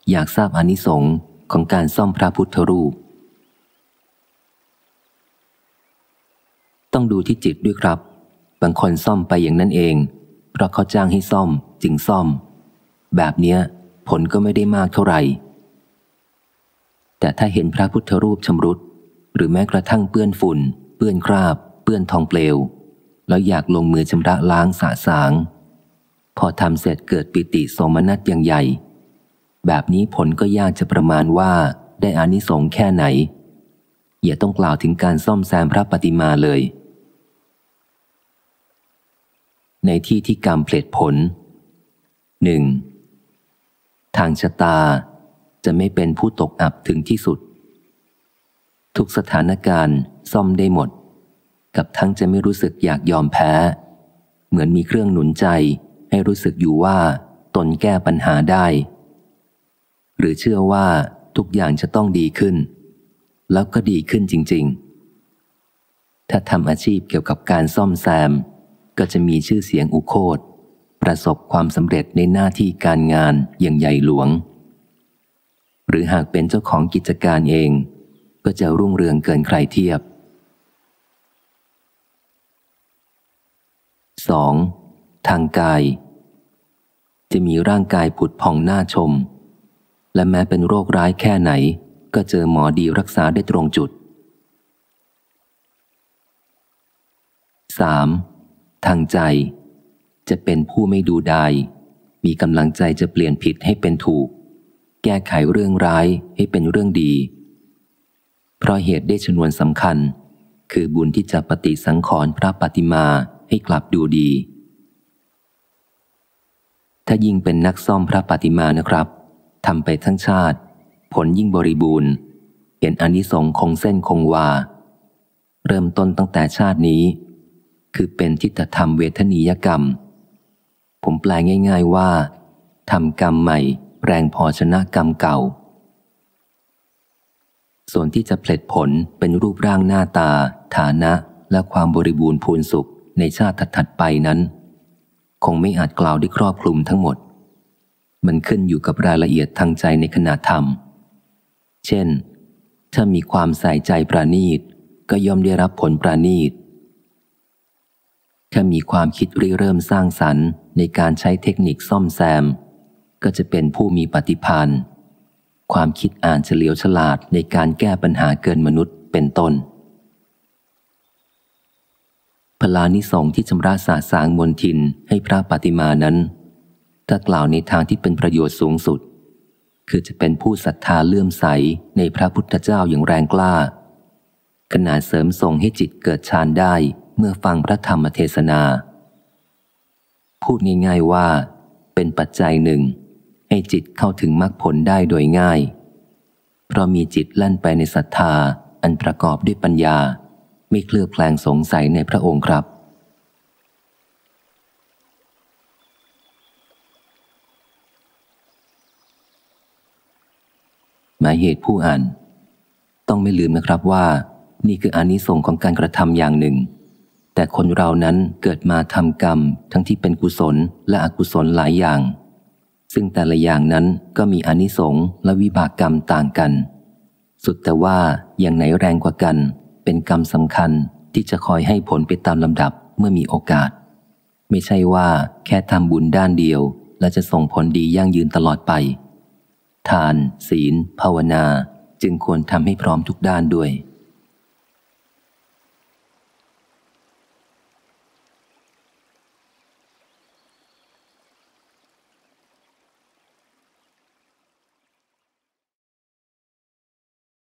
อยากทราบอานิสงส์ของการซ่อมพระพุทธรูปต้องดูที่จิตด้วยครับบางคนซ่อมไปอย่างนั้นเองเพราะเขาจ้างให้ซ่อมจึงซ่อมแบบเนี้ยผลก็ไม่ได้มากเท่าไหร่แต่ถ้าเห็นพระพุทธรูปชำรุดหรือแม้กระทั่งเปื้อนฝุ่นเปื้อนคราบเปื้อนทองเปลวแล้วอยากลงมือชำระล้างสะสางพอทำเสร็จเกิดปิติโสมนัสอย่างใหญ่แบบนี้ผลก็ยากจะประมาณว่าได้อานิสงส์แค่ไหนอย่าต้องกล่าวถึงการซ่อมแซมพระปฏิมาเลยในที่ที่กรรมเพลิดผล 1. ทางชะตาจะไม่เป็นผู้ตกอับถึงที่สุดทุกสถานการณ์ซ่อมได้หมดกับทั้งจะไม่รู้สึกอยากยอมแพ้เหมือนมีเครื่องหนุนใจให้รู้สึกอยู่ว่าตนแก้ปัญหาได้หรือเชื่อว่าทุกอย่างจะต้องดีขึ้นแล้วก็ดีขึ้นจริงๆถ้าทำอาชีพเกี่ยวกับการซ่อมแซมก็จะมีชื่อเสียงอุโคตรประสบความสำเร็จในหน้าที่การงานอย่างใหญ่หลวงหรือหากเป็นเจ้าของกิจการเองก็จะรุ่งเรืองเกินใครเทียบ 2. ทางกายจะมีร่างกายผุดผ่องน่าชมและแม้เป็นโรคร้ายแค่ไหนก็เจอหมอดีรักษาได้ตรงจุด 3. ทางใจจะเป็นผู้ไม่ดูดายมีกำลังใจจะเปลี่ยนผิดให้เป็นถูกแก้ไขเรื่องร้ายให้เป็นเรื่องดีเพราะเหตุได้ชนวนสำคัญคือบุญที่จะปฏิสังขรณ์พระปฏิมาให้กลับดูดีถ้ายิ่งเป็นนักซ่อมพระปฏิมานะครับทำไปทั้งชาติผลยิ่งบริบูรณ์เห็นอานิสงส์คงเส้นคงวาเริ่มต้นตั้งแต่ชาตินี้คือเป็นทิฏฐธรรมเวทนียกรรมผมแปลง่ายๆว่าทำกรรมใหม่แรงพอชนะกรรมเก่าส่วนที่จะเพลิดผลเป็นรูปร่างหน้าตาฐานะและความบริบูรณ์พูนสุขในชาติถัดๆไปนั้นคงไม่อาจกล่าวได้ครอบคลุมทั้งหมดมันขึ้นอยู่กับรายละเอียดทางใจในขณะทำเช่นถ้ามีความใส่ใจประณีตก็ย่อมได้รับผลประณีตถ้ามีความคิดริเริ่มสร้างสรรค์ในการใช้เทคนิคซ่อมแซมก็จะเป็นผู้มีปฏิภาณความคิดอ่านเฉลียวฉลาดในการแก้ปัญหาเกินมนุษย์เป็นต้นพลานิสงส์ที่ชำระสาสางมลทินให้พระปฏิมานั้นถ้ากล่าวในทางที่เป็นประโยชน์สูงสุดคือจะเป็นผู้ศรัทธาเลื่อมใสในพระพุทธเจ้าอย่างแรงกล้าขนาดเสริมส่งให้จิตเกิดฌานได้เมื่อฟังพระธรรมเทศนาพูดง่ายๆว่าเป็นปัจจัยหนึ่งให้จิตเข้าถึงมรรคผลได้โดยง่ายเพราะมีจิตแล่นไปในศรัทธาอันประกอบด้วยปัญญาไม่เคลือบแคลงสงสัยในพระองค์ครับหมายเหตุผู้อ่านต้องไม่ลืมนะครับว่านี่คืออานิสงส์ของการกระทำอย่างหนึ่งแต่คนเรานั้นเกิดมาทำกรรมทั้งที่เป็นกุศลและอกุศลหลายอย่างซึ่งแต่ละอย่างนั้นก็มีอานิสงส์และวิบากกรรมต่างกันสุดแต่ว่าอย่างไหนแรงกว่ากันเป็นกรรมสำคัญที่จะคอยให้ผลไปตามลำดับเมื่อมีโอกาสไม่ใช่ว่าแค่ทำบุญด้านเดียวและจะส่งผลดียั่งยืนตลอดไปทานศีลภาวนาจึงควรทำให้พร้อมทุกด้านด้วย